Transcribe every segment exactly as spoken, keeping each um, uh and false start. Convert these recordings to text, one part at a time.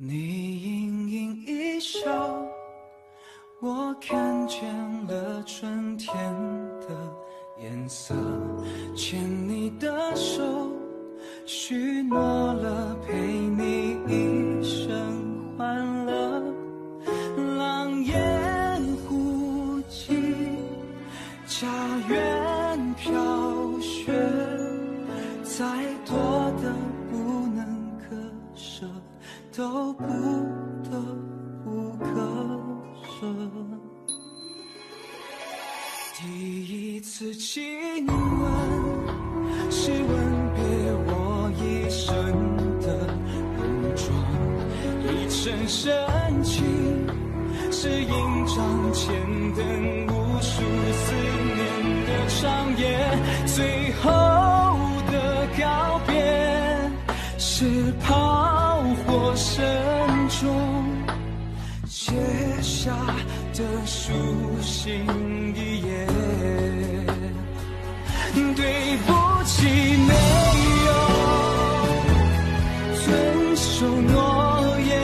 你盈盈一笑，我看见了春天的颜色。牵你的手，许诺了陪你一生欢乐。狼烟忽尽，家园飘雪，再多的不能割舍，都不得不割舍。第一次亲吻，是吻别我一生的戎装，一程深情，是印章前等无数思念的长夜。最后的告别，是炮火声中写下的书信一页。对不起，没有遵守诺言，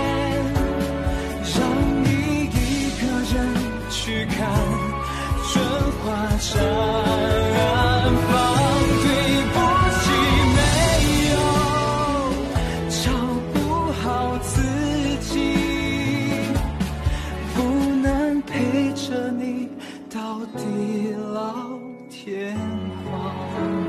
让你一个人去看春花绽放。对不起，没有照顾好自己，不能陪着你到地老天荒。